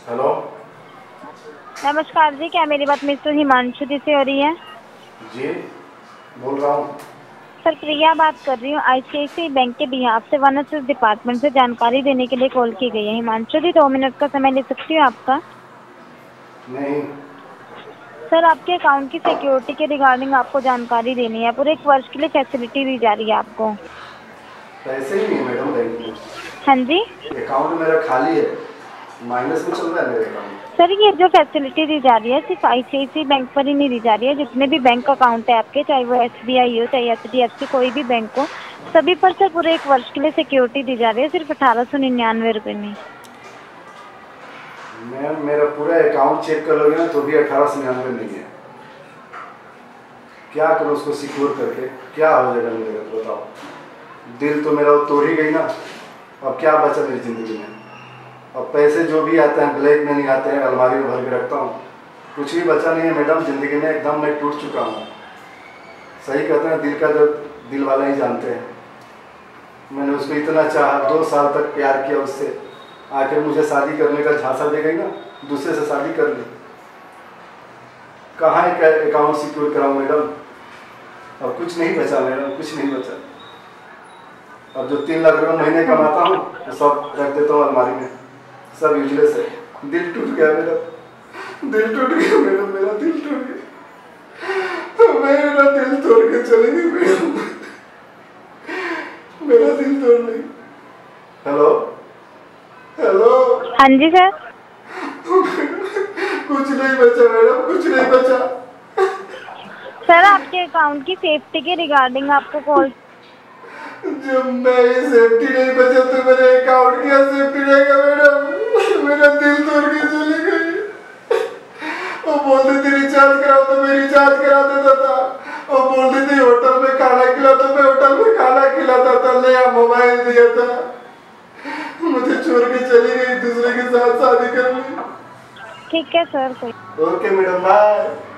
Hello. नमस्कार जी, क्या मेरी बात मिस्टर हिमांशु जी से हो रही है? जी, बोल रहा हूँ। सर, प्रिया बात कर रही हूँ। आईसीआईसीआई बैंक के बिहाफ से वन डिपार्टमेंट से जानकारी देने के लिए कॉल की गई है। हिमांशु जी, 2 मिनट का समय ले सकती हूँ आपका? नहीं। सर, आपके अकाउंट की सिक्योरिटी के रिगार्डिंग आपको जानकारी देनी है। पूरे 1 वर्ष के लिए फैसिलिटी दी जा रही है आपको। पैसे ही नहीं है मैडम बैंक में। हाँ जी अकाउंट मेरा खाली है, माइनस में चल रहा है मेरा अकाउंट। सर, ये जो फैसिलिटी दी जा रही है सिर्फ आईसीआईसीआई बैंक पर ही नहीं दी जा रही है। जितने भी बैंक अकाउंट है आपके, चाहे वो एसबीआई हो चाहे एचडीएफसी, कोई भी बैंक हो, सभी पर सर पूरे 1 वर्ष के लिए सिक्योरिटी दी जा रही है, सिर्फ 1899 रुपये में। मैम, मेरा पूरा अकाउंट चेक कर लोगे ना तो भी 1899 नहीं है। क्या करूँ उसको सिक्योर करके? क्या हो जाएगा मेरे को बताओ। दिल तो मेरा तोड़ ही गई ना। अब क्या बचा मेरी ज़िंदगी में? अब पैसे जो भी आते हैं ब्लैक में नहीं आते हैं, अलमारी में भर के रखता हूँ। कुछ भी बचा नहीं है मैडम ज़िंदगी में। एकदम मैं टूट चुका हूँ। सही कहते हैं, दिल का जो दिल वाला ही जानते हैं। मैंने उसको इतना चाहा, 2 साल तक प्यार किया उससे। आखिर मुझे शादी करने का झांसा दे गई ना, दूसरे से शादी कर ली। कहाँ एक अकाउंट सिक्योर कराऊँ मैडम? अब कुछ नहीं बचा मैडम, कुछ नहीं बचा। अब जो 3 लाख रुपये महीने कमाता हूँ तो सब रख देता हूँ अलमारी में। सब यूजलेस है। दिल टूट गया मेरा, दिल टूट गया मैडम, मेरा दिल टूट गया। तो मेरा दिल तोड़ के चली गई मैडम, मेरा दिल तोड़ नहीं। Hello hello. हाँ जी सर। कुछ नहीं बचा मैडम, कुछ नहीं बचा। सर, आपके अकाउंट की सेफ्टी के रिगार्डिंग आपको कॉल। जब मैं ये सेफ्टी नहीं बचा तो मेरे अकाउंट की सेफ्टी रहेगा मैडम? मेरा दिल तोड़ के चली गई। वो बोलती थी रिचार्ज कराओ तो मैं रिचार्ज करा देता था। वो बोलती थी होटल में खाना खिलाओ तो मैं होटल में खाना खिलाता था। नया मोबाइल दिया था। मुझे छोड़ के चली गई, दूसरे के साथ शादी कर ली। ठीक है सर। Okay madam, bye.